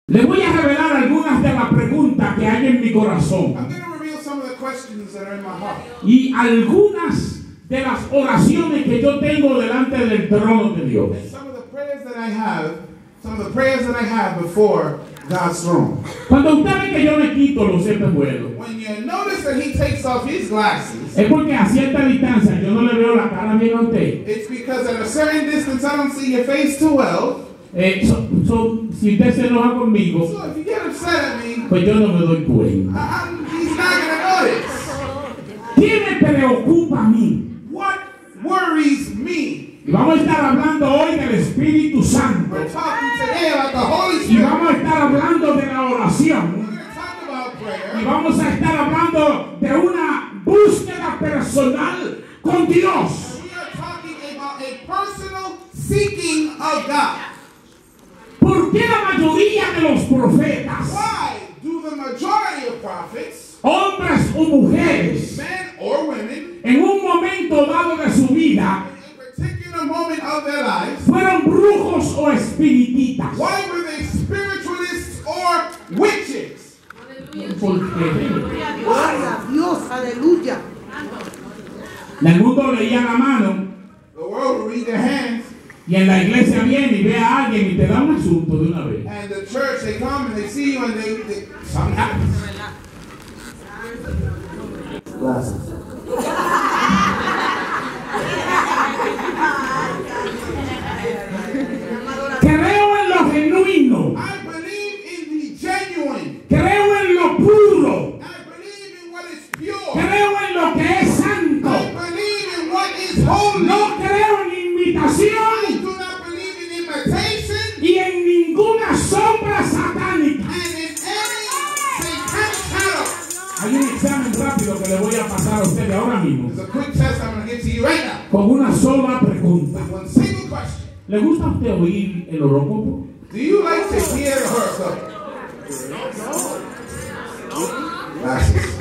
Le voy a revelar algunas de las preguntas que hay en mi corazón. I'm going to reveal some of the questions that are in my heart. Y algunas de las oraciones que yo tengo delante del trono de Dios. And some of the prayers that I have before God's throne. Cuando usted ve que yo me quito los espejuelos, When you notice that he takes off his glasses, es porque a cierta distancia yo no le veo la cara bien a usted. it's because at a certain distance I don't see your face too well. Si usted se enoja conmigo, So if you get upset at me, pues yo no me doy cuenta. he's not going to notice. ¿Qué me preocupa a mí? What worries me? Y vamos a estar hablando hoy del Espíritu Santo. We're talking today about the Holy Y Spirit. vamos a estar hablando de la oración. We're going to talk about Y prayer. vamos a estar hablando de una búsqueda personal con Dios. We are talking about a personal seeking of God. ¿Por qué la mayoría de los profetas, Why do the majority of prophets, hombres o mujeres, men or women, en un momento dado de su vida, in a particular moment of their lives, fueron brujos o espiritistas? why were they spiritualists or witches? Porque Gloria a Dios, aleluya. en el mundo leían la mano The world will read their hands, y en la iglesia viene y ve a alguien y te da un asunto de una vez. and the church, they come and they see you and something happens. Glasses. Creo en lo genuino, I believe in the genuine. creo en lo puro, I believe in what is pure. creo en lo que es santo, I believe in what is holy. no creo en I imitación do not believe in imitation y en ninguna sombra satánica. and in any satanic shadow. Hay un examen rápido que le voy a pasar a usted ahora mismo There's a quick test I'm going to give to you right now. con una sola pregunta. With one single question. ¿Le gusta a usted oír el horóscopo? Do you like to hear the horoscope? Glasses.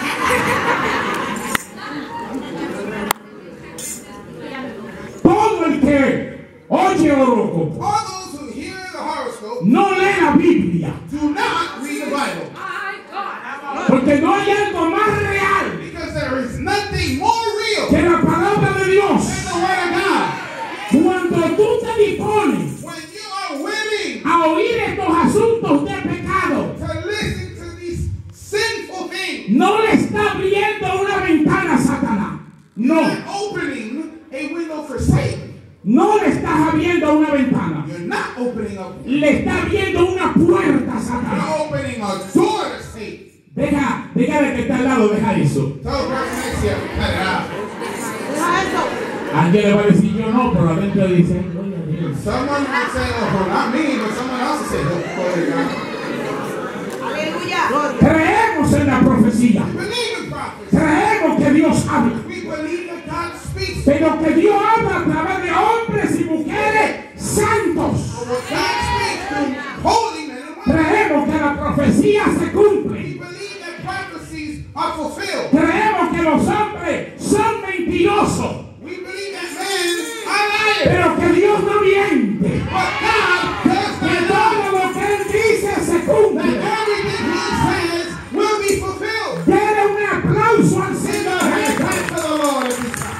Todo el que oye horóscopo All those who hear the horoscope no lee la Biblia, do not read the Bible. porque no hay algo más real Because there is nothing more real que la palabra de than Dios. the Word of God. Cuando tú te dispones When you are willing a oír estos asuntos de pecado, to listen to these sinful things, no le está abriendo una ventana a Satanás. No, you're opening a window for Satan. no le estás abriendo una ventana. You're not opening up. Le está abriendo una puerta a You're Satanás. opening a door to Satan. Deja de que está al lado, deja eso. Tell the person next to you, cut it out. Deja eso. Alguien le va a decir yo no, pero adentro dice, "Gloria a Dios". Someone might say, oh, not me, but someone else will say, oh, glory to God. Aleluya. Creemos en la profecía. We believe in prophecy. Creemos que Dios habla. We believe that God speaks. Pero que Dios habla a través de hombres y mujeres santos. But what God speaks through holy men and women. Creemos que la profecía se cumple. We believe that prophecies are fulfilled. Creemos que los hombres son mentirosos. We believe that men are liars. Pero que Dios no miente. But God does Que not lie. todo lo que Él dice se That cumple. everything He says will be fulfilled. Dele un aplauso al Send Señor a hand Jesús. clap to the Lord at this time.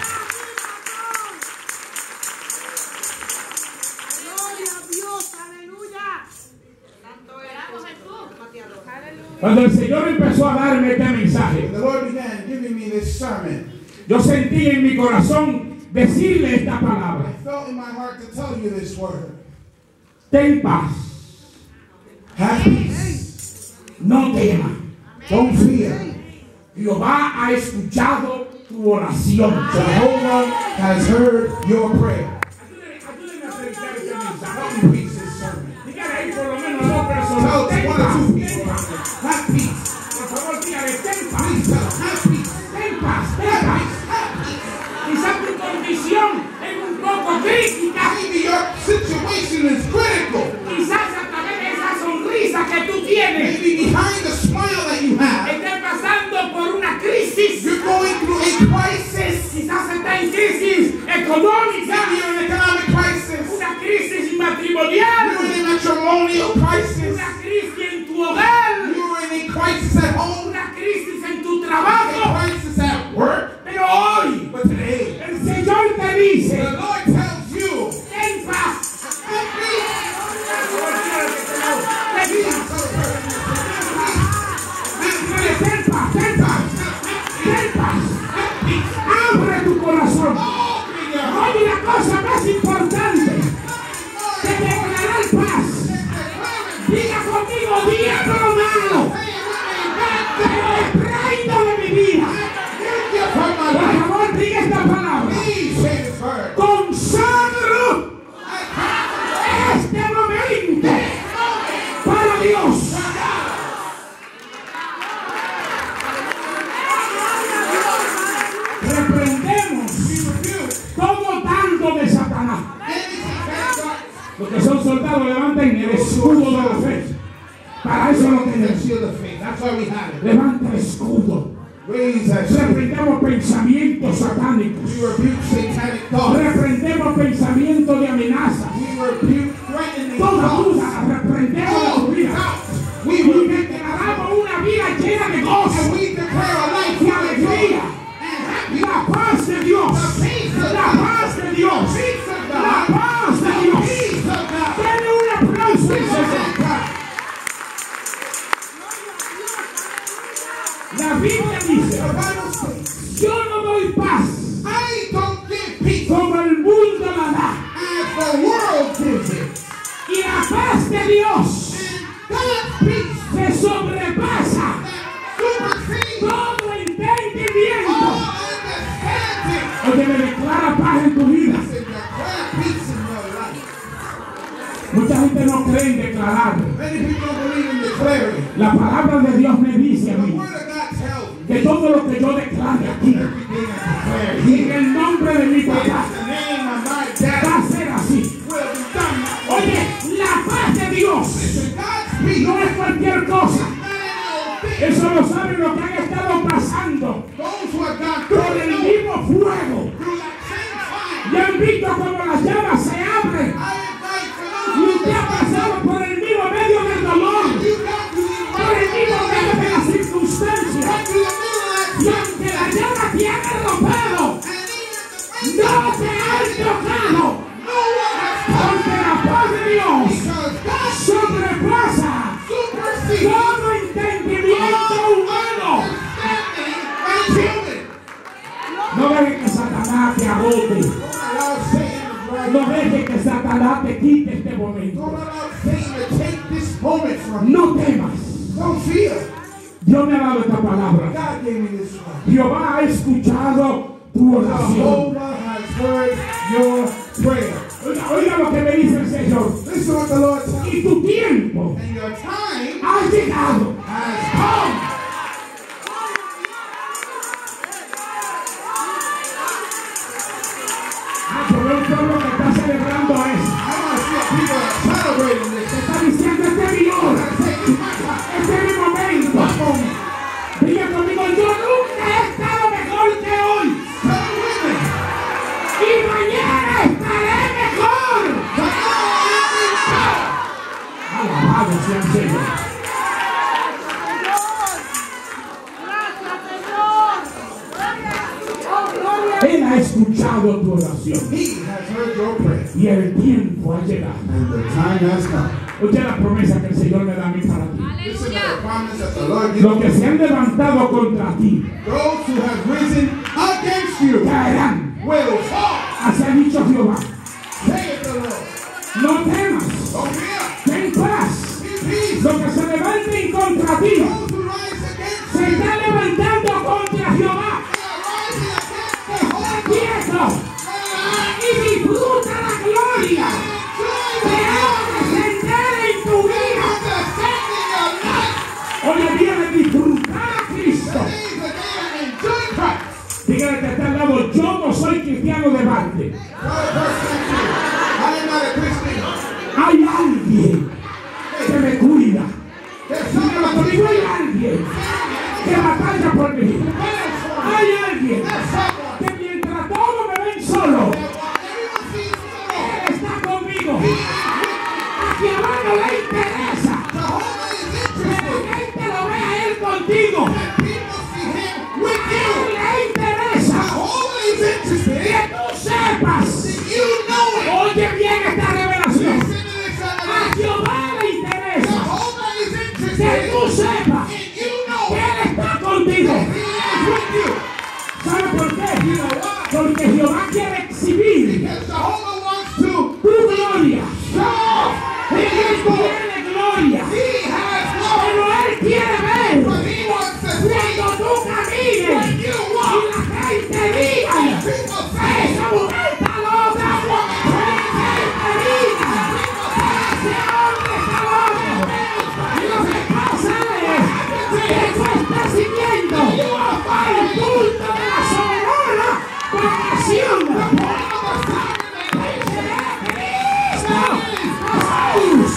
Gloria a Dios, aleluya. Santo eres Jesús. Aleluya. Cuando el Señor empezó a darme este mensaje, When the Lord began giving me this sermon, yo sentí en mi corazón decirle esta I palabra. felt in my heart to tell you this word. Ten paz, Have peace. no temas. Don't fear. Jehová ha escuchado tu oración. Jehovah has heard your prayer. Ayúdenme a predicar este mensaje. Help me preach this sermon. Dígale ahí por lo menos a dos personas. Tell Ten one or paz, two ten people. paz. Have peace. Por favor, dígale, ten Please paz, tell them. Have peace. ten paz, ten Have paz. peace. Have peace. Quizás tu condición es un poco crítica. Maybe your situation is critical. Quizás a través de esa sonrisa que tú tienes, Maybe behind the smile that you have, estés pasando por una crisis. you're going through a crisis. Quizás está en crisis económica, Maybe you're in an economic crisis. una crisis matrimonial, You're in a matrimonial crisis. una crisis conmigo, diablo malo. Te reprendo de mi vida. Por favor, diga esta palabra. Consagro este momento para Dios. Reprendemos todo tanto de Satanás. Los que son soldados levanten el escudo de la fe. Para eso lo tenemos. Levanta el escudo. Reprendemos pensamientos satánicos. Reprendemos pensamientos de amenaza. Toda duda la reprendemos de tu vida. Y declaramos una vida llena de gozo y alegría. La paz de Dios. La paz de Dios. La paz de Dios. Denle un aplauso al Señor. La Biblia dice, yo no doy paz como el mundo la da. Y la paz de Dios se sobrepasa todo entendimiento. Oye, me declara paz en tu vida. Mucha gente no cree en declarar. La palabra de Dios me dice a mí que todo lo que yo declare aquí, en el nombre de mi papá, va a ser así. Oye, la paz de Dios no es cualquier cosa. Eso lo saben los que han estado pasando por el mismo fuego y han visto como las llamas se abren. Y usted ha pasado por el mismo medio del dolor, por el mismo medio de las circunstancias. Y aunque la llama te ha rompido, no te han tocado. Porque la paz de Dios sobrepasa todo entendimiento humano. No dejes que Satanás te agote. No dejes que Satanás te quite este momento. No temas. Dios me ha dado esta palabra. Jehová ha escuchado tu oración. Oiga lo que me dice el Señor. Y tu tiempo ha llegado. Yo veo un pueblo que está celebrando eso. Está diciendo, este es mi hora. Este es mi momento. Diga conmigo, yo nunca he estado mejor que hoy. Y mañana estaré mejor. Alabado sea el Señor. Él ha escuchado tu oración. Y el tiempo ha llegado. Oye la promesa que el Señor me da a mí para ti. Los que se han levantado contra ti caerán. Así ha dicho Jehová. No temas. Ten paz. Los que se levanten contra ti se están levantando contra Jehová. Quieto y disfruta la gloria que ha de descender en tu vida. Hoy es día de disfrutar a Cristo. Dígale que está al lado, yo no soy cristiano de balde. Hay alguien que me cuida. Dígale conmigo, hay alguien que batalla por mí. Hay alguien que mientras todos me ven solo, Él está conmigo. A Jehová no le interesa que la gente lo vea a Él contigo. A Él le interesa que tú sepas. Oye bien esta revelación. A Jehová le interesa que tú sepas que Él está contigo. ¿Sabe por qué? Porque Jehová quiere exhibir tu gloria. Él tiene gloria. quiere ver But he wants to see cuando tú camines when you y walk. la gente diga, People say, esa mujer está loca, y la gente diga, ese hombre está loco. Y lo que pasa es que tú estás siguiendo el culto de la soberana vocación de Cristo Jesús.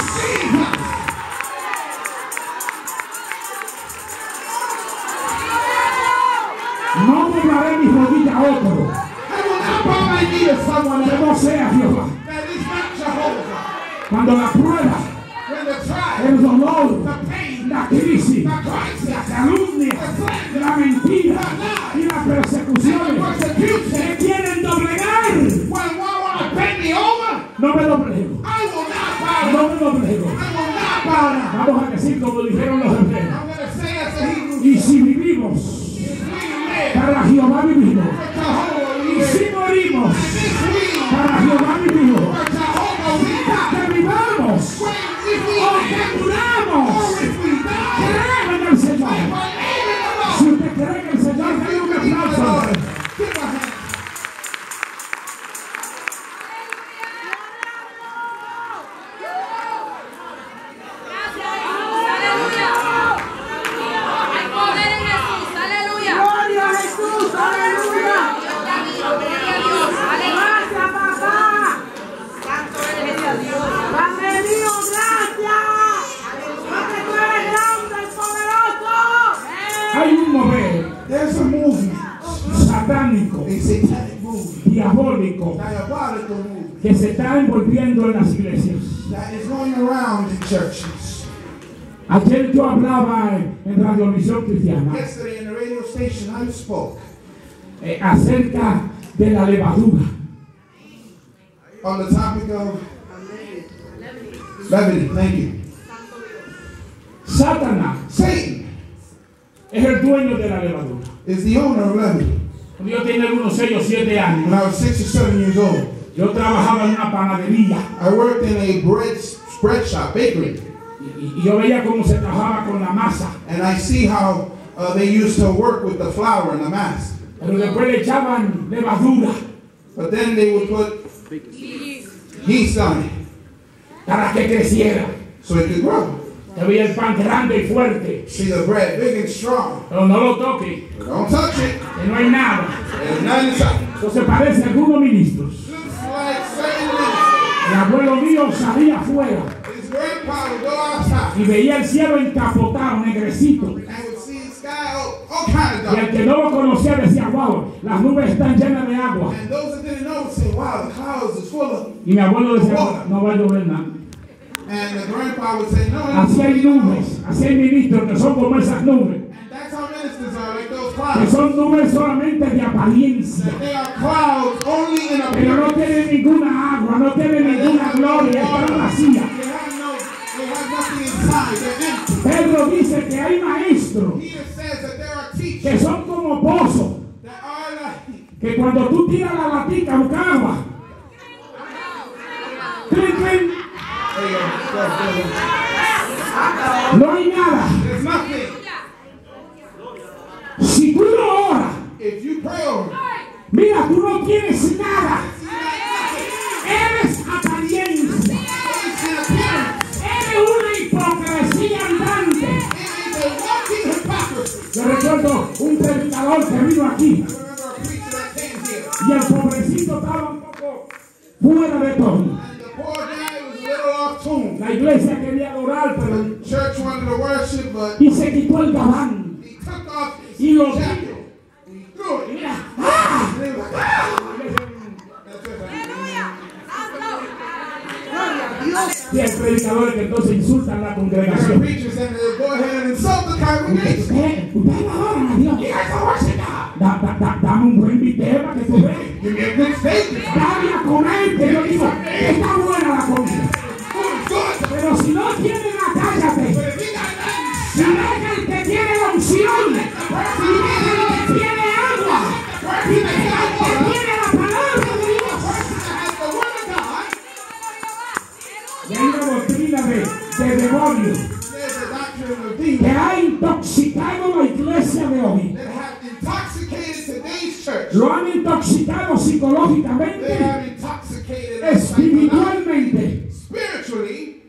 No doblaré mis rodillas a otro I will not bow my knee to someone que else. no sea Jehová. That is not Jehovah. Cuando la prueba, When the trial, el dolor, the pain, la crisis, the crisis, la calumnia, la mentira y las the persecuciones persecution, que quieren doblegar, when one want to bend me over, no me doblego, I will not bow no down. me doblego. I will not bow down. Vamos a decir como dijeron los hebreos, I'm going to say as the Hebrews, y si vivimos, if we live, para Jehová vivimos, for Jehovah we y live. si morimos, And if we, para Jehová vivimos, for Jehovah we die. que vivamos When if we o que live, muramos, or if we die, creemos en el Señor. believe in the Lord. Si usted cree que el Señor If tiene you un believe in the aplauso, Lord, give a hand. Gloria a Jesús, aleluya. Gracias, papá. Santo eres Dios. Padre mío, gracias. Porque tú eres grande y poderoso. hay un mover There's a movement, satánico, a satanic movement, diabólico, diabolical movement que se está envolviendo en las iglesias. that is going around in churches. Ayer yo hablaba en Radiovisión Cristiana Yesterday in the radio station, I spoke acerca de la levadura. on the topic of levity. Thank you. Satanás Satan es el dueño de la levadura. is the owner of levity. Cuando yo tenía algunos 6 o 7 años, When I was 6 or 7 years old, yo trabajaba en una panadería I worked in a bread shop, bakery, y yo veía cómo se trabajaba con la masa, and I see how they used to work with the flour and the mass. pero después le echaban levadura But then they would put yeast on it para que creciera. so it could grow. Te veía el pan grande y fuerte, See the bread big and strong. pero no lo toques, But don't touch it. que no hay nada. There's nothing inside. Entonces parece a algunos ministros. Looks like certain ministers. El abuelo mío salía afuera His grandpa would go outside y veía el cielo encapotado, negrecito. and would see the sky all kind of Y el dark. que no lo conocía decía, wow, las nubes están llenas de agua. And those that didn't know would say, wow, the clouds is full of. Y mi abuelo decía, no va a llover nada. And the grandpa would say, no, Así hay nubes, así hay ministros que son como esas nubes, And that's how ministers are, like those que clouds. son nubes solamente de apariencia, They are clouds only in pero no appearance. tienen ninguna agua, no tienen ninguna gloria, están vacías. They have nothing inside. They're empty. Pedro dice que hay maestros Peter says that there are teachers que son como pozos, that are like, que cuando tú tiras la latica busca agua, clink, clink, no hay nada. there's nothing. Si tú no oras, If you pray over it, mira, tú no tienes nada, see that eres apariencia, it's in appearance. eres una hipocresía andante. It is a walking hypocrisy. Yo recuerdo un predicador que vino aquí I remember a preacher that came here, y el pobrecito estaba un poco fuera de tono. and the poor guy was a little off tune. La iglesia quería adorar, pero The church wanted to worship, but y se quitó el gabán he took off his y lo jacket. tiró. He threw Y it. mira, ¡ah! And he was like, ah! That's it. Gloria a Dios. Y hay predicadores que entonces insultan a la There are congregación. preachers that go ahead and insult the congregation. Ustedes adoran a Dios. You guys don't worship God. Dame un buen bistec para que tú veas. Give me a good steak. Dame a comer, que yo digo, está buena la comida. Food is good. Pero si no tienen, cállate. But if you got nothing, Si deja el que tiene la unción, si deja el que tiene agua, si deja el que tiene la palabra de Dios. has the word of God, Y hay una doctrina de demonios, there's a doctrine of que demons. hay psicológicamente, They are intoxicated and espiritualmente. spiritually.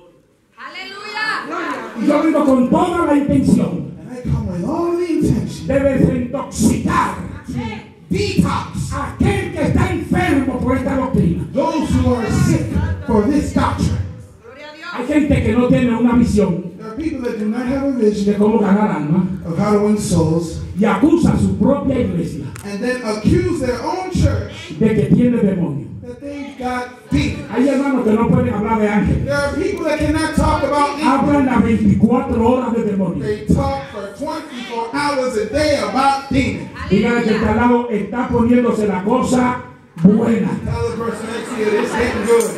Y yo vengo con toda la intención And I come with all the intention de desintoxicar detox a aquel que está enfermo por esta doctrina. those who are sick for this doctrine. Hay gente que no tiene una visión There are people that do not have a de vision cómo ganar alma of how to win souls y acusa a su propia iglesia and then accuse their own church de que tiene demonio. that they've got demons. Hay hermanos que no pueden hablar de ángeles. There are people that cannot talk about angels. Hablan las 24 horas de demonios. They talk for 24 hours a day about demons. Dígale que está al lado, está poniéndose la cosa buena. Tell the person next to you, it's getting good.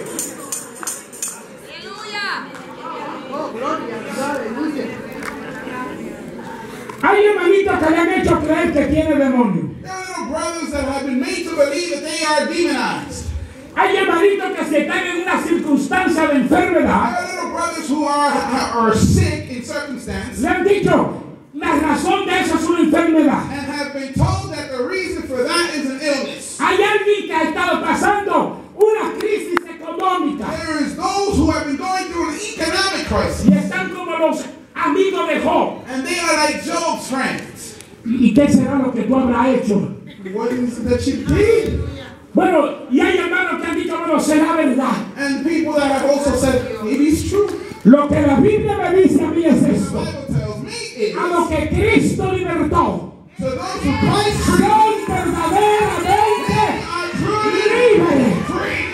Hay hermanitos que le han hecho creer que tiene demonio. There are little brothers that have been made to believe that they are demonized. Hay hermanitos que si están en una circunstancia de There enfermedad, are little brothers who are sick in circumstance le han dicho, la razón de eso es una enfermedad. and have been told that the reason for that is an illness. Hay alguien que ha estado pasando una crisis económica There is those who have been going through an economic crisis y están como los amigos de Job. and they are like Job's friends. ¿Y qué será lo que tú habrás hecho? What is it that you did? Bueno, y hay hermanos que han dicho, bueno, será verdad. And people that have also said, maybe it's true. Lo que la Biblia me dice a mí es The esto. Bible tells me is, A lo que Cristo libertó, to those who Christ freed, son verdaderamente they are truly libres. free.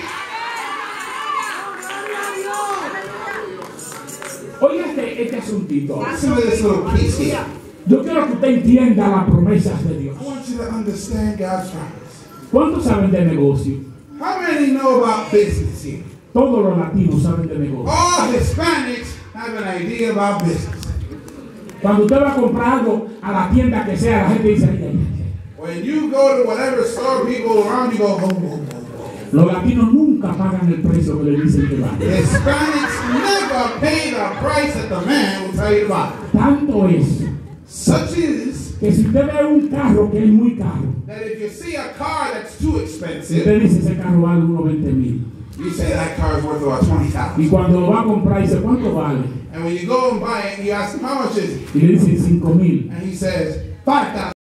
Oiga este asuntito. Listen to this little piece here. Yo quiero que usted entienda las promesas de Dios. I want you to understand God's promise. ¿Cuántos saben de negocio? How many know about business here? Todos los latinos saben de negocio. All Hispanics have an idea about business. Cuando usted va a comprar algo a la tienda que sea, la gente dice, ay, ay, ay. When you go to whatever store, people around you go, oh, oh, oh. Los latinos nunca pagan el precio que le dicen que vale. Hispanics never pay the price that the man will tell you to buy. Tanto es Such is que si usted ve un carro que es muy caro, that if you see a car that's too usted expensive, dice ese carro vale unos 20,000. you say that car is worth about $20,000. Y cuando lo va a comprar, dice, ¿cuánto vale? And when you go and buy it, you ask him how much is it, Y le dice 5,000. and he says $5,000.